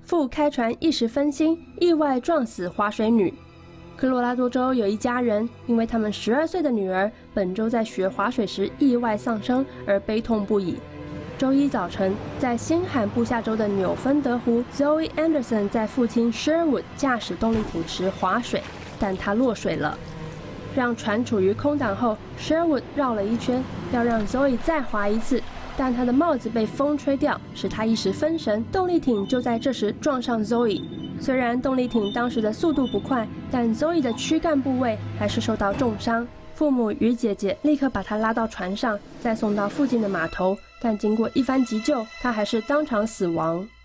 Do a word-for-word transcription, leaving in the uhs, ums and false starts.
父开船一时分心，意外撞死划水女。科罗拉多州有一家人，因为他们十二岁的女儿本周在学划水时意外丧生而悲痛不已。周一早晨，在新罕布夏州的纽芬德湖 ，Zoe Anderson 在父亲 Sherwood 驾驶动力艇时划水，但他落水了。让船处于空档后 ，Sherwood 绕了一圈，要让 Zoe 再划一次，但他的帽子被风吹掉，使他一时分神，动力艇就在这时撞上 Zoe。虽然动力艇当时的速度不快，但 Zoe 的躯干部位还是受到重伤。父母与姐姐立刻把她拉到船上，再送到附近的码头，但经过一番急救，她还是当场死亡。